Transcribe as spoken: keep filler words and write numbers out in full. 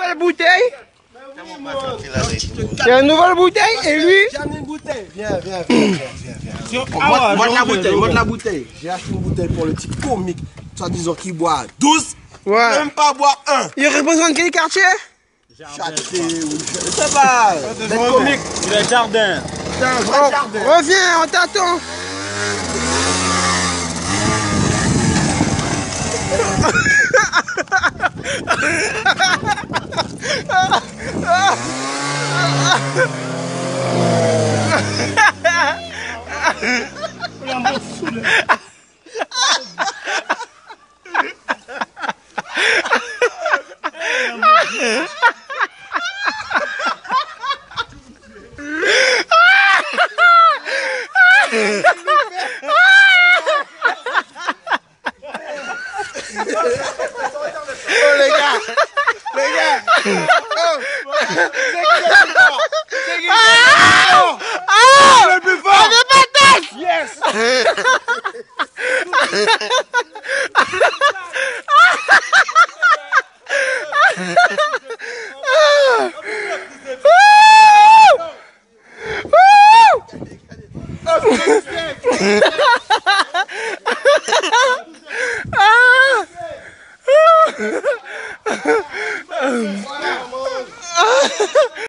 nouvelle bouteille. Il y a une nouvelle bouteille et lui. J'ai amené une bouteille. Viens, viens, viens, viens, viens. viens. Montre la bouteille, montre la bouteille. J'ai acheté une bouteille pour le type comique, soit disant qu'il boit douze, Ouais. même pas boire un. Il représente quel quartier? Château, je sais pas. D'être comique. Le jardin. C'est un vrai jardin. Reviens, on t'attend. Oh les gars, les gars. Oh, c'est qui le plus fort? C'est qui le plus fort? Le plus fort. Yes.